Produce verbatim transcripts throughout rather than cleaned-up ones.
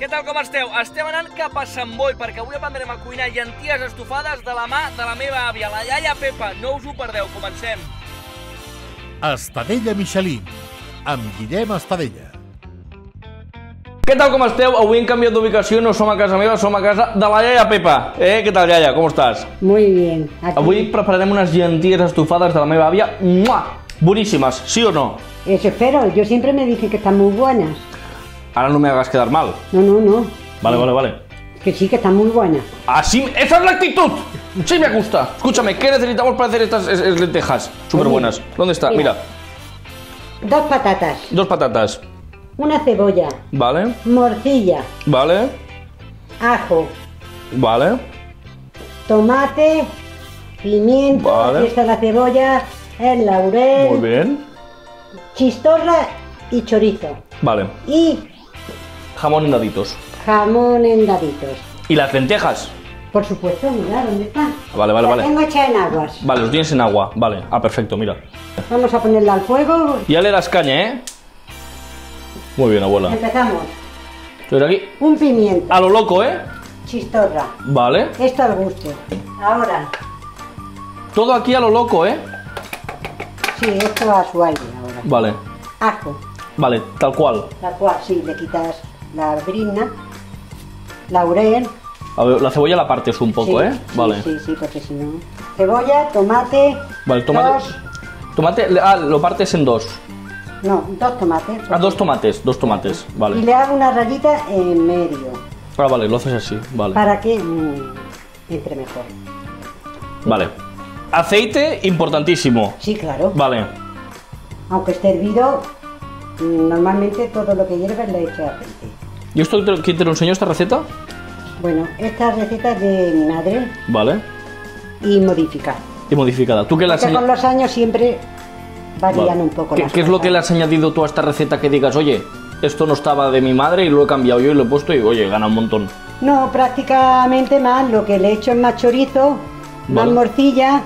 Què tal, com esteu? Estem anant cap a Sant Boi perquè avui aprendrem a cuinar llenties estofades de la mà de la meva àvia, la iaia Pepa. No us ho perdeu, comencem. Estadella Michelin, amb Guillem Estadella. Què tal, com esteu? Avui hem canviat d'ubicació, no som a casa meva, som a casa de la iaia Pepa. Eh, què tal, iaia? Com estàs? Muy bien. Aquí. Avui prepararem unes llenties estofades de la meva àvia. ¡Mua! Boníssimes, ¿sí o no? Eso espero, yo siempre me dicen que están muy buenas. Ahora no me hagas quedar mal. No, no, no. Vale, vale, vale. Que sí, que están muy buenas. Así, esa es la actitud. Sí me gusta. Escúchame, ¿qué necesitamos para hacer estas es, es lentejas? Súper buenas. ¿Dónde está? Mira. Dos patatas. Dos patatas. Una cebolla. Vale. Morcilla. Vale. Ajo. Vale. Tomate. Pimiento. Vale. Aquí está la cebolla. El laurel. Muy bien. Chistorra y chorizo. Vale. Y Jamón en daditos. jamón en daditos. ¿Y las lentejas? Por supuesto, mira, ¿dónde están? Vale, vale, Las vale. tengo hechas en aguas. Vale, los tienes en agua. Vale. Ah, perfecto, mira. Vamos a ponerla al fuego. Ya le das caña, ¿eh? Muy bien, abuela. Empezamos. Estoy aquí. Un pimiento. A lo loco, ¿eh? Chistorra. Vale. Esto al gusto. Ahora, Todo aquí a lo loco, ¿eh? sí, esto a su aire ahora. Vale. Ajo, Vale, tal cual. la cual sí, le quitas la brizna, laurel. A ver, la cebolla la partes un poco, sí, ¿eh? sí, Vale. Sí, sí, porque si no. Cebolla, tomate. Vale, tomate. Dos, Tomate, ah, lo partes en dos. no, dos tomates. Ah, dos tomates, dos tomates. Y Vale. le hago una rayita en medio. Ah, vale, lo haces así. Vale. Para que mm, entre mejor. Vale. Aceite, importantísimo. Sí, claro. Vale. Aunque esté hervido, mm, normalmente todo lo que hierve le echo aceite. ¿Y esto te- quién te lo enseñó, esta receta? Bueno, esta receta es de mi madre Vale. y modificada. Y modificada. ¿Tú qué le has Porque con añadido? los años siempre varían un poco ¿Qué, las qué es lo cosas. que le has añadido tú a esta receta que digas, oye, esto no estaba de mi madre y lo he cambiado yo y lo he puesto y, oye, gana un montón? No, prácticamente más. Lo que le he hecho es más chorizo, más Vale. morcilla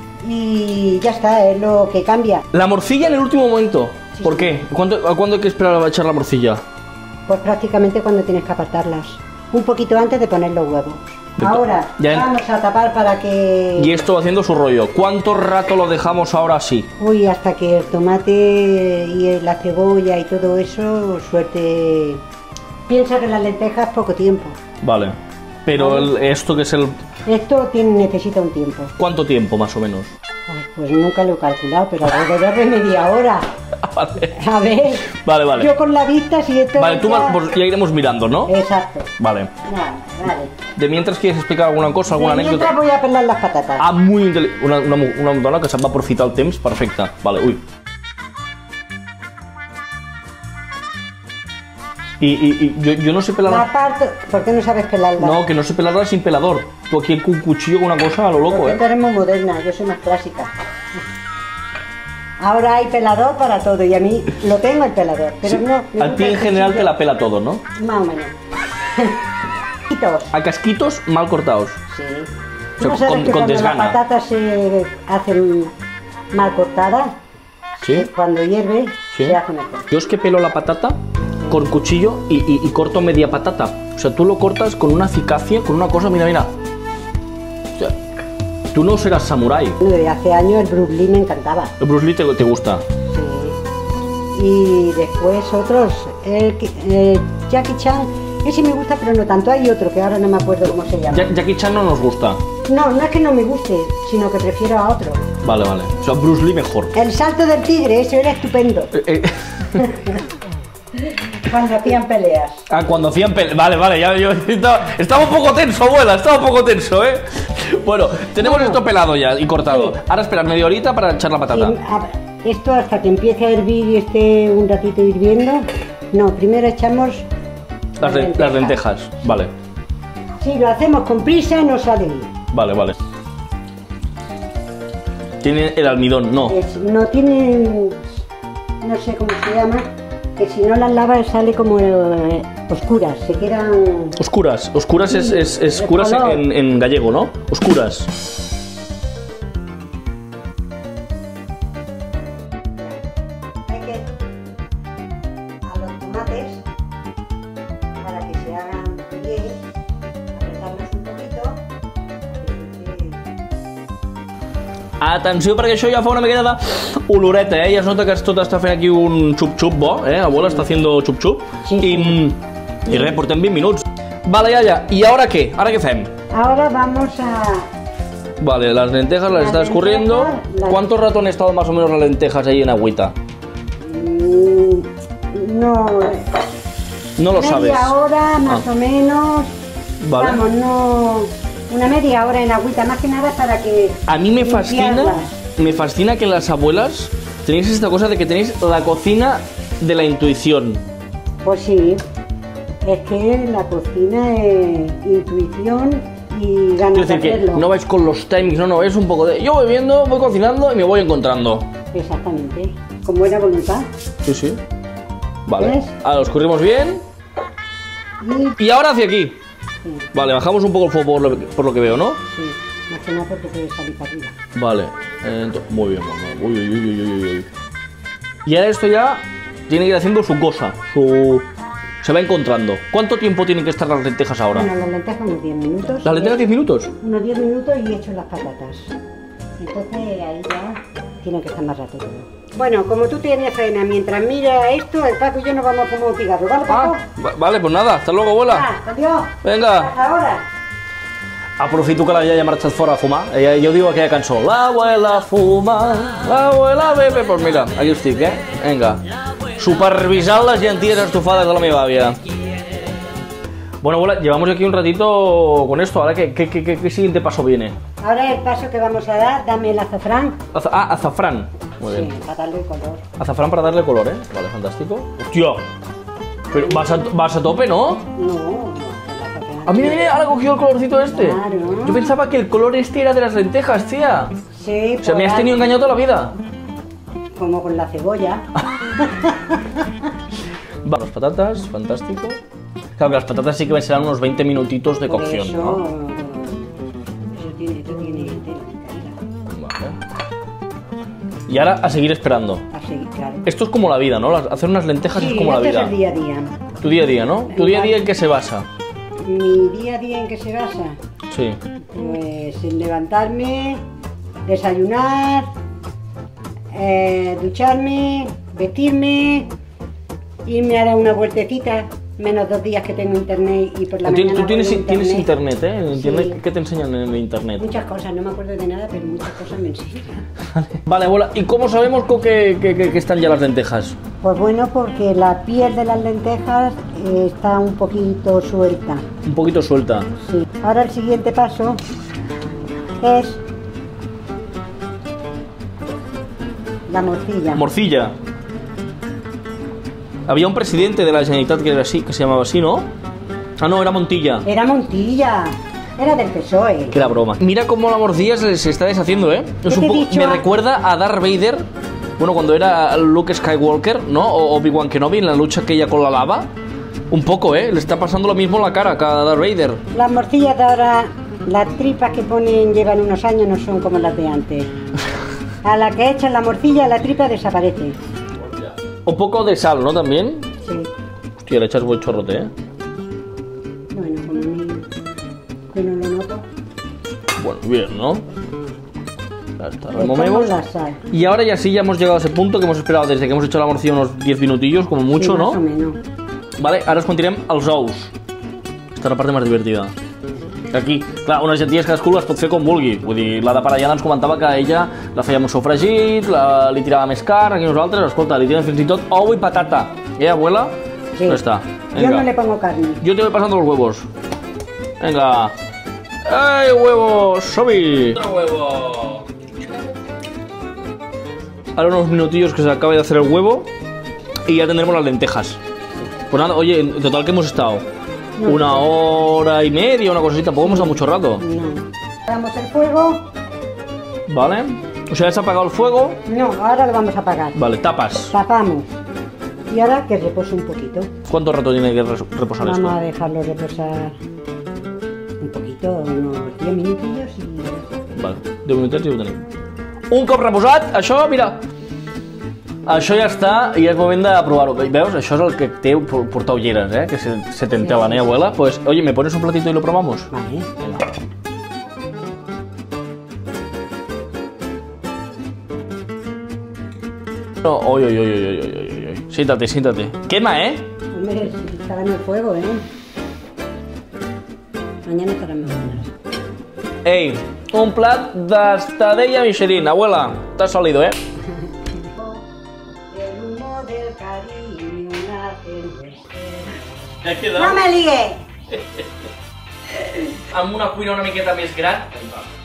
y ya está, es lo que cambia. La morcilla en el último momento. Sí, ¿Por sí. qué? ¿Cuánto, ¿A cuándo hay que esperar a echar la morcilla? Pues prácticamente cuando tienes que apartarlas. Un poquito antes de poner los huevos. De to- Ahora ya en- vamos a tapar para que... Y esto va haciendo su rollo. ¿Cuánto rato lo dejamos ahora así? Uy, hasta que el tomate y la cebolla y todo eso, suerte... Piensa que las lentejas poco tiempo. Vale. Pero Vale. el- esto que es el... Esto tiene, necesita un tiempo. ¿Cuánto tiempo más o menos? Ay, pues nunca lo he calculado, pero alrededor de media hora. Vale. A ver. Vale, vale. Yo con la vista, si esto... Vale, tú ya... vas- pues ya iremos mirando, ¿no? Exacto. Vale. Nada, vale. De mientras, ¿quieres explicar alguna cosa, alguna De mientras anécdota? voy a pelar las patatas. Ah, muy inteligente. Una, una, una dona que se'n va aprofitar el temps, perfecte. Vale, uy. Y, y, y yo, yo no sé La pelar... parto... ¿Por qué no sabes pelarla? No, que no sé pelarla sin pelador. Tú aquí con un cuchillo, con una cosa a lo loco, Porque tú ¿eh? eres muy moderna, yo soy más clásica. Ahora hay pelador para todo y a mí lo tengo el pelador, pero no... me A gusta ti en el general te cuchillo. la pela todo, ¿no? Más o menos. Quitos. A casquitos mal cortados. Sí. O sea, ¿No sabes con- que con cuando desgana. las patatas se hacen mal cortadas, ¿Sí? cuando hierve, Sí. se hace mejor? Yo es que pelo la patata con cuchillo y, y- y corto media patata. O sea, tú lo cortas con una eficacia, con una cosa, mira, mira. O sea, tú no serás samurái. Bueno, desde hace años el Bruce Lee me encantaba. El Bruce Lee te, te gusta. Sí. Y después otros, el, el Jackie Chan, ese me gusta, pero no tanto. Hay otro que ahora no me acuerdo cómo se llama. Ja- Jackie Chan no nos gusta. No, no es que no me guste, sino que prefiero a otro. Vale, vale. O sea, Bruce Lee mejor. El salto del tigre, eso era estupendo. Eh, eh, Cuando hacían peleas. ah, cuando hacían pele... Vale, vale, ya yo estaba, estaba un poco tenso, abuela, estaba un poco tenso, ¿eh? Bueno, tenemos Bueno. esto pelado ya y cortado. Sí. Ahora esperar media horita para echar la patata. Y, a- esto hasta que empiece a hervir y esté un ratito hirviendo. No, primero echamos Las, le- las lentejas. Vale, Si lo hacemos con prisa no sale bien. vale, vale. Tiene el almidón, no. Es- no tienen, no sé cómo se llama, que si no las lavas sale como eh, oscuras, se quedan... Oscuras. Oscuras es, es, es de oscuras color. en, en gallego, ¿no? Oscuras. Hay que a los tomates para que se hagan Atenció, perquè això ja fa una miqueta d'oloreta, eh? Ja es nota que tot està fent aquí un xup-xup bo, eh? Abuela està haciendo xup-xup. Sí, I, sí. I res, portem vint minuts. Vale, Yaya, ¿y ahora qué? ¿Ahora qué hacemos? Ahora vamos a... Vale, las lentejas las, Las está escurriendo. lentejas, las- ¿Cuánto rato han estado más o menos las lentejas ahí en agüita? Mm, no... No lo media sabes. hora más Ah. o menos. Vale. Vamos, no... Una media hora en agüita, más que nada para que... A mí me fascina, limpiarlas. me fascina que las abuelas tenéis esta cosa de que tenéis la cocina de la intuición. Pues sí, es que la cocina es intuición y ganas Quiero de decir que hacerlo. no vais con los timings, no, no, es un poco de... Yo voy viendo, voy cocinando y me voy encontrando. Exactamente, con buena voluntad. Sí, sí. Vale. ¿Ves? Ahora lo escurrimos bien. Y... Y ahora hacia aquí. Sí, Vale, bajamos un poco el fuego por lo, por lo que veo, ¿no? sí, más que nada porque puede salir para arriba. Vale. ento- muy bien, mamá. Uy, uy, uy, uy, uy, uy. Y ahora esto ya tiene que ir haciendo su cosa, su... Se va encontrando. ¿Cuánto tiempo tienen que estar las lentejas ahora? Bueno, las lentejas unos diez minutos. ¿Las lentejas diez minutos? Unos diez minutos y hecho las patatas. Entonces ahí ya tiene que estar más rato todo. Bueno, como tú tienes faena, mientras mira esto, el Paco y yo nos vamos a fumar un cigarro, ¿vale, Paco? Ah, va- vale, pues nada, hasta luego, abuela. Ah, adiós. Venga. Hasta ahora. Aprofito que la iaia ha marxat fora a fumar. Ella, jo diu aquella cançó. L'abuela fuma, l'abuela bebe. Pues mira, aquí estic, eh? Vinga. Supervisant les llenties estofades de la meva àvia. Bueno, abuela, llevamos aquí un ratito con esto. Ahora, ¿qué, qué, qué, qué siguiente paso viene? Ahora el paso que vamos a dar, dame el azafrán. Aza- ah, azafrán. Muy Sí, bien. para darle color. Azafrán para darle color, ¿eh? Vale, fantástico. ¡Hostia! Pero vas a, vas a tope, ¿no? No, no, el azafrán. A mí me viene, ahora cogido el colorcito este. Claro. Yo pensaba que el color este era de las lentejas, tía. Sí, O sea, me has por tenido ahí, engañado toda la vida. como con la cebolla. Va, las patatas, fantástico. Claro que las patatas sí que serán unos veinte minutitos de Por cocción, eso, ¿no? Eso tiene, esto tiene tela, tela. Vale. Y ahora a seguir esperando. Así, claro. Esto es como la vida, ¿no? Las- Hacer unas lentejas Sí, es como la este vida. es el día a día. Tu día a día, ¿no? Tu día a día en qué se basa. Mi día a día en qué se basa, Sí. pues en levantarme, desayunar, eh, ducharme, vestirme, irme a dar una vueltecita, menos dos días que tengo internet y por la Tú, tienes- mañana tú tienes, vuelvo a tienes internet, ¿eh? En internet, Sí. ¿qué te enseñan en el internet? Muchas cosas, no me acuerdo de nada, pero muchas cosas me enseñan. Vale, abuela, ¿y cómo sabemos co- que, que- que- que están ya las lentejas? Pues bueno, porque la piel de las lentejas eh, está un poquito suelta. Un poquito suelta. Sí. Ahora el siguiente paso es la morcilla. Morcilla. Había un presidente de la Generalitat que era así, que se llamaba así, ¿no? Ah, no, era Montilla. Era Montilla, era del P S O E. Que era broma. Mira cómo la morcilla se, se está deshaciendo, ¿eh? Es te un he poco- dicho me a- recuerda a Darth Vader, bueno, cuando era Luke Skywalker, ¿no? O Obi-Wan Kenobi en la lucha aquella con la lava. Un poco, ¿eh? Le está pasando lo mismo en la cara que a Darth Vader. Las morcillas de ahora, las tripas que ponen llevan unos años, no son como las de antes. A la que echan la morcilla, la tripa desaparece. Un poco de sal, ¿no? También. Sí. Hostia, le echas buen chorrote, ¿eh? Bueno, como a mí, que no lo noto. Bueno, bien, ¿no? Ya está, Echamos removemos. la sal. Y ahora ya sí, ya hemos llegado a ese punto que hemos esperado desde que hemos hecho la morcilla unos diez minutillos, como mucho, Sí, ¿no? más o menos. Vale, ara us contarem els ous. Esta és la part més divertida. Aquí, clar, una gentia cadascú les pot fer com vulgui. Vull dir, la de Parellana ens comentava que ella la feia amb un sofregit, la, li tirava més car, aquí nosaltres, escolta, li tirem fins i tot ou i patata. Eh, abuela? Sí. Ya está. Yo Venga. no le pongo carne. Yo te voy pasando los huevos. Venga. ¡Ay, huevos! ¡Sobi! ¡Otro huevo! Ahora unos minutillos que se acabe de hacer el huevo y ya tendremos las lentejas. Pues nada, oye, en total que hemos estado No, una no. hora y media, una cosa así, tampoco hemos estado mucho rato. No. Apagamos el fuego. ¿Vale? O sea, ya se ha apagado el fuego. No, ahora lo vamos a apagar. Vale, tapas. Tapamos. Y ahora que repose un poquito. ¿Cuánto rato tiene que res- reposar Vamos a esto? dejarlo reposar un poquito, unos diez minutillos y... Vale, deu minutets i ho tenim. Un cop reposat, això, mira, això ja està i és moment de provar-ho. Veus? Això és el que té portar ulleres, eh? Que se, se te entraban, ¿eh, abuela? Pues, oye, ¿me pones un platito y lo probamos? Vale. Venga. No, uy, uy, uy, uy, uy, uy, uy. Siéntate, siéntate. Quema, ¿eh? Hombre, estará en el fuego, ¿eh? Mañana estará mejor. Ey, un plat d'estadella Michelin. Abuela, t'has salido, ¿eh? El humo del cariño nace en vuestro. Ja quedat No me ligue! amb una cuina una miqueta més gran.